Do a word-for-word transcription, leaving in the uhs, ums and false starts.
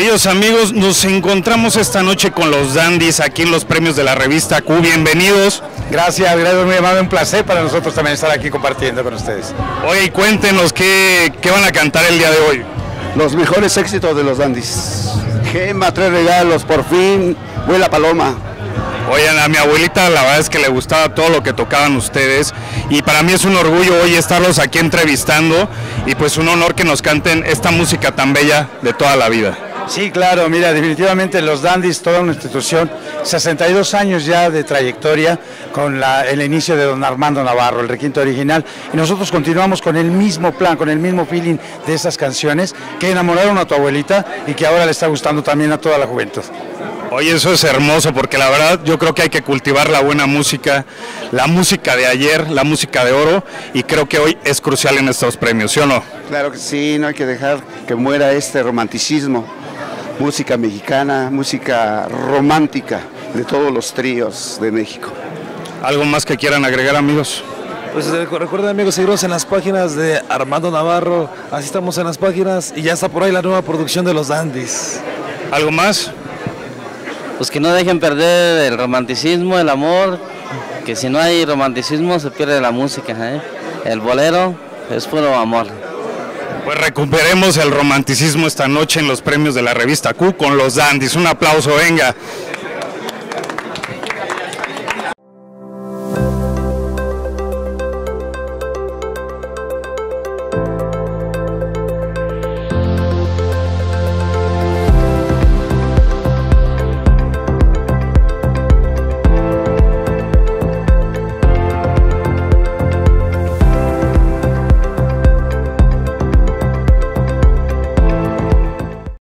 Queridos amigos, nos encontramos esta noche con los Dandies aquí en los premios de la revista Q. Bienvenidos. Gracias, gracias, muy amable, un placer para nosotros también estar aquí compartiendo con ustedes. Oye, cuéntenos qué, qué van a cantar el día de hoy. Los mejores éxitos de los Dandies. Gema, tres regalos, por fin, vuela paloma. Oigan, a mi abuelita la verdad es que le gustaba todo lo que tocaban ustedes y para mí es un orgullo hoy estarlos aquí entrevistando y pues un honor que nos canten esta música tan bella de toda la vida. Sí, claro, mira, definitivamente los Dandies, toda una institución, sesenta y dos años ya de trayectoria con la, el inicio de don Armando Navarro, el requinto original, y nosotros continuamos con el mismo plan, con el mismo feeling de esas canciones que enamoraron a tu abuelita y que ahora le está gustando también a toda la juventud. Oye, eso es hermoso porque la verdad yo creo que hay que cultivar la buena música, la música de ayer, la música de oro, y creo que hoy es crucial en estos premios, ¿sí o no? Claro que sí, no hay que dejar que muera este romanticismo. Música mexicana, música romántica de todos los tríos de México. ¿Algo más que quieran agregar, amigos? Pues recuerden, amigos, seguirnos en las páginas de Armando Navarro, así estamos en las páginas y ya está por ahí la nueva producción de los Dandies. ¿Algo más? Pues que no dejen perder el romanticismo, el amor, que si no hay romanticismo se pierde la música, ¿eh? El bolero es puro amor. Pues recuperemos el romanticismo esta noche en los premios de la revista Q con los Dandies. Un aplauso, venga.